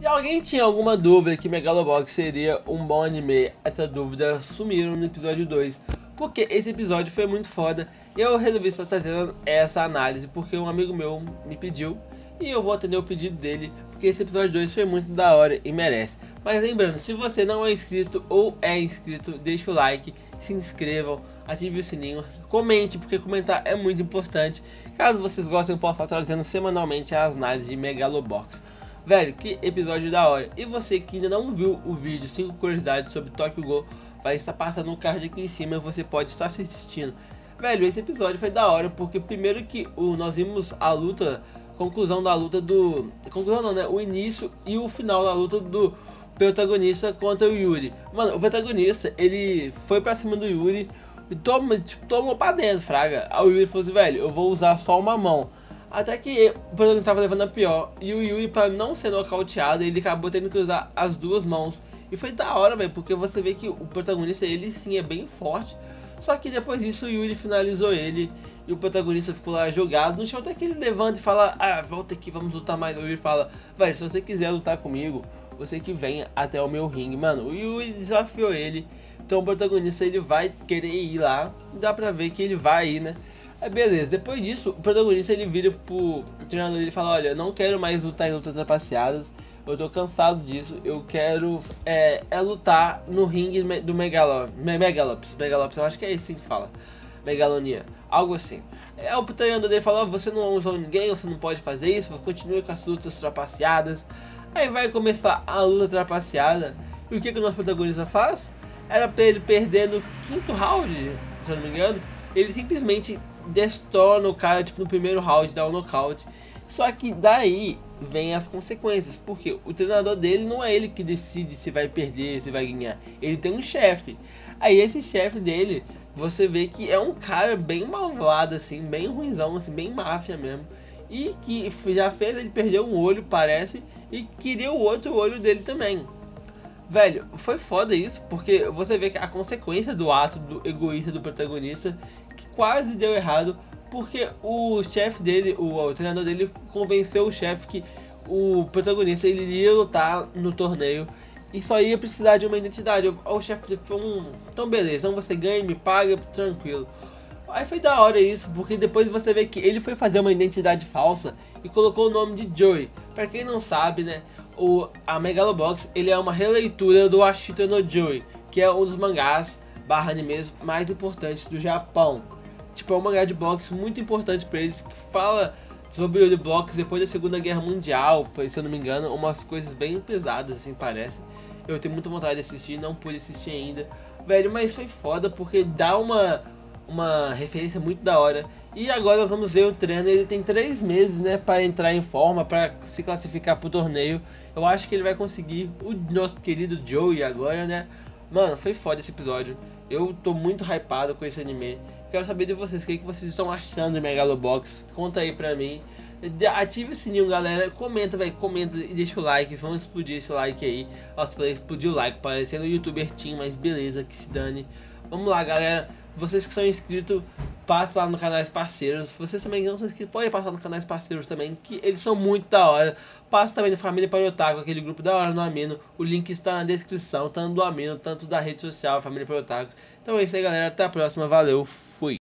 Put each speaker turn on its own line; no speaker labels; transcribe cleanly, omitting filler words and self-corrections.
Se alguém tinha alguma dúvida que Megalobox seria um bom anime, essa dúvida sumiram no episódio 2, porque esse episódio foi muito foda e eu resolvi estar trazendo essa análise porque um amigo meu me pediu e eu vou atender o pedido dele, porque esse episódio 2 foi muito da hora e merece. Mas lembrando, se você não é inscrito ou é inscrito, deixa o like, se inscrevam, ative o sininho, comente, porque comentar é muito importante. Caso vocês gostem, eu posso estar trazendo semanalmente as análises de Megalobox. Velho, que episódio da hora. E você que ainda não viu o vídeo 5 curiosidades sobre Tokyo Ghoul, vai estar passando um card aqui em cima e você pode estar assistindo. Velho, esse episódio foi da hora, porque primeiro que nós vimos a luta, conclusão da luta do... Conclusão não, né? O início e o final da luta do protagonista contra o Yuri. Mano, o protagonista, ele foi pra cima do Yuri e tomou pra dentro, fraga. Aí o Yuri falou assim, velho, eu vou usar só uma mão. Até que o protagonista tava levando a pior. E o Yuri, pra não ser nocauteado, ele acabou tendo que usar as duas mãos. E foi da hora, velho, porque você vê que o protagonista, ele sim é bem forte. Só que depois disso o Yuri finalizou ele. E o protagonista ficou lá jogado no chão, até que ele levanta e fala, ah, volta aqui, vamos lutar mais. O Yuri fala, velho, se você quiser lutar comigo, você que venha até o meu ringue. Mano, o Yuri desafiou ele. Então o protagonista, ele vai querer ir lá. Dá pra ver que ele vai ir, né? Aí beleza, depois disso, o protagonista, ele vira pro treinador e fala, olha, eu não quero mais lutar em lutas trapaceadas. Eu tô cansado disso, eu quero lutar no ringue do Megalops, eu acho que é assim que fala, Megalonia, algo assim. O treinador dele fala, você não usou ninguém, você não pode fazer isso, você continua com as lutas trapaceadas. Aí vai começar a luta trapaceada, e o que o nosso protagonista faz? Era pra ele perder no quinto round, se eu não me engano, ele simplesmente destrona o cara, tipo, no primeiro round, dá um nocaute. Só que daí vem as consequências, porque o treinador dele não é ele que decide se vai perder, se vai ganhar. Ele tem um chefe. Aí esse chefe dele, você vê que é um cara bem malvado, assim, bem ruinzão, assim, bem máfia mesmo. E que já fez ele perder um olho, parece, e queria o outro olho dele também. Velho, foi foda isso, porque você vê que a consequência do ato do egoísta do protagonista, que quase deu errado, porque o chefe dele, o treinador dele, convenceu o chefe que o protagonista ele iria lutar no torneio e só ia precisar de uma identidade. O chefe falou, então beleza, então você ganha, me paga, tranquilo. Aí foi da hora isso, porque depois você vê que ele foi fazer uma identidade falsa e colocou o nome de Joey. Pra quem não sabe, né, a Megalobox, ele é uma releitura do Ashita no Joey, que é um dos mangás barra animes mais importantes do Japão. Tipo, é um mangá de boxe muito importante pra eles, que fala sobre o boxe depois da Segunda Guerra Mundial, se eu não me engano, umas coisas bem pesadas, assim, parece. Eu tenho muita vontade de assistir, não pude assistir ainda. Velho, mas foi foda, porque dá uma referência muito da hora. E agora vamos ver o treino, ele tem 3 meses, né, para entrar em forma, para se classificar pro torneio. Eu acho que ele vai conseguir, o nosso querido Joey agora, né. Mano, foi foda esse episódio. Eu tô muito hypado com esse anime. Quero saber de vocês, o que vocês estão achando de Megalobox. Conta aí pra mim. Ative o sininho, galera. Comenta, velho. Comenta e deixa o like. Vamos explodir esse like aí. Nossa, falei explodir o like. Parecendo o youtuber Team, mas beleza, que se dane. Vamos lá, galera. Vocês que são inscritos, passa lá no canais parceiros. Vocês também não são inscritos, podem passar no canais parceiros também, que eles são muito da hora. Passa também no Família para Otaku, aquele grupo da hora no Amino. O link está na descrição, tanto do Amino, tanto da rede social Família para Otaku. Então é isso aí, galera. Até a próxima. Valeu. Fui.